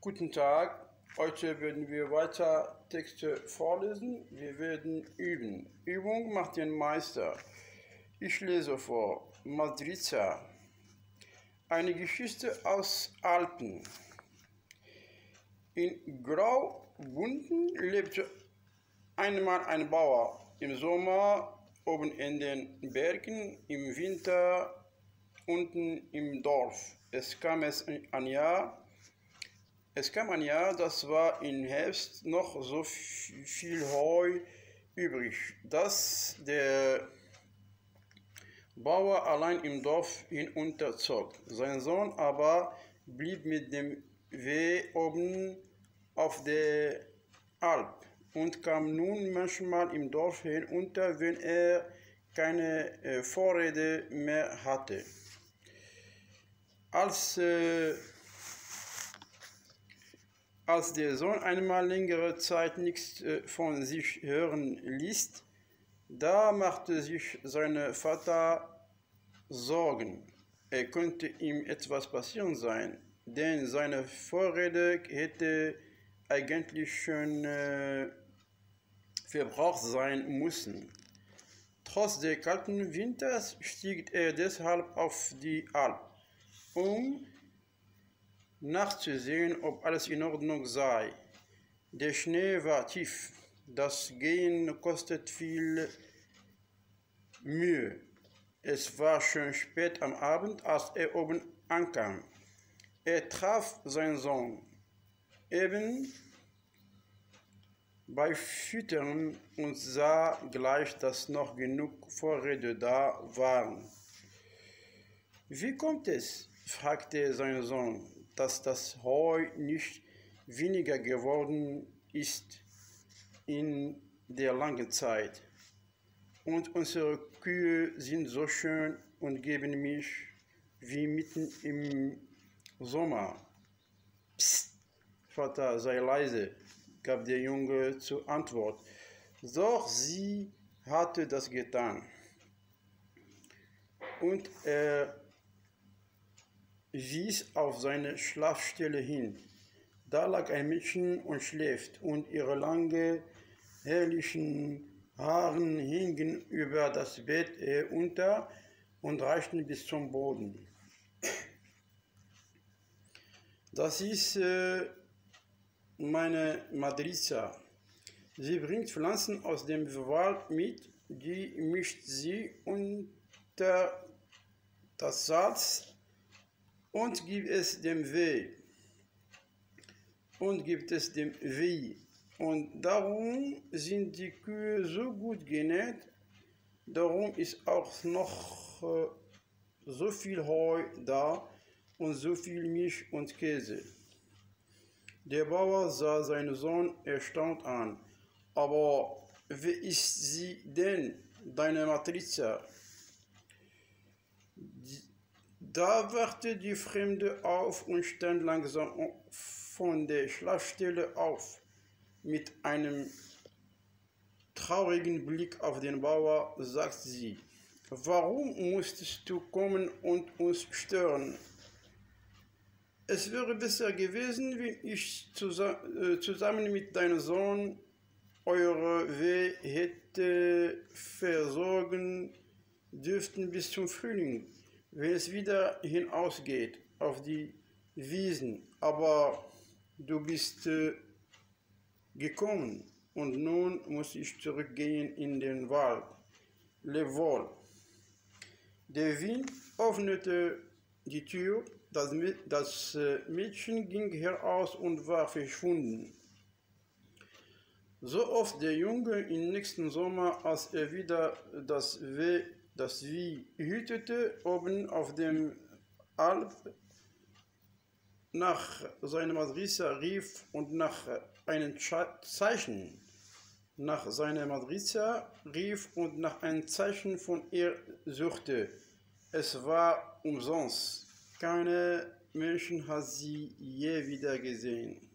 Guten Tag, heute werden wir weiter Texte vorlesen. Wir werden üben. Übung macht den Meister. Ich lese vor. Madriza. Eine Geschichte aus Alpen. In Graubünden lebte einmal ein Bauer. Im Sommer oben in den Bergen, im Winter unten im Dorf. Es kam ein Jahr, das war im Herbst noch so viel Heu übrig, dass der Bauer allein im Dorf hinunterzog. Sein Sohn aber blieb mit dem Weh oben auf der Alp und kam nun manchmal im Dorf hinunter, wenn er keine Vorräte mehr hatte. Als der Sohn einmal längere Zeit nichts von sich hören ließ, da machte sich sein Vater Sorgen. Es könnte ihm etwas passieren sein, denn seine Vorräte hätte eigentlich schon verbraucht sein müssen. Trotz des kalten Winters stieg er deshalb auf die Alp, um nachzusehen, ob alles in Ordnung sei. Der Schnee war tief, das Gehen kostet viel Mühe. Es war schon spät am Abend, als er oben ankam. Er traf seinen Sohn eben bei Füttern und sah gleich, dass noch genug Vorräte da waren. »Wie kommt es?« fragte sein Sohn, »dass das Heu nicht weniger geworden ist in der langen Zeit. Und unsere Kühe sind so schön und geben Milch wie mitten im Sommer.« »Psst, Vater, sei leise«, gab der Junge zur Antwort. Doch sie hatte das getan. Und er wies auf seine Schlafstelle hin. Da lag ein Mädchen und schläft, und ihre langen, herrlichen Haare hingen über das Bett herunter und reichten bis zum Boden. »Das ist meine Madriza. Sie bringt Pflanzen aus dem Wald mit, die mischt sie unter das Salz und gibt es dem Weh. Und darum sind die Kühe so gut genährt, darum ist auch noch so viel Heu da und so viel Milch und Käse.« Der Bauer sah seinen Sohn erstaunt an. »Aber wer ist sie denn, deine Madriza?« Da wachte die Fremde auf und stand langsam von der Schlafstelle auf. Mit einem traurigen Blick auf den Bauer sagte sie: »Warum musstest du kommen und uns stören? Es wäre besser gewesen, wenn ich zusammen mit deinem Sohn eure Wehe hätte versorgen dürfen bis zum Frühling, wenn es wieder hinausgeht auf die Wiesen. Aber du bist gekommen, und nun muss ich zurückgehen in den Wald. Leb wohl.« Der Wind öffnete die Tür, das Mädchen ging heraus und war verschwunden. So oft der Junge im nächsten Sommer, als er wieder das Vieh hütete, oben auf dem Alp, nach seiner Madriza rief und nach einem Zeichen von ihr suchte. Es war umsonst. Keine Menschen hat sie je wieder gesehen.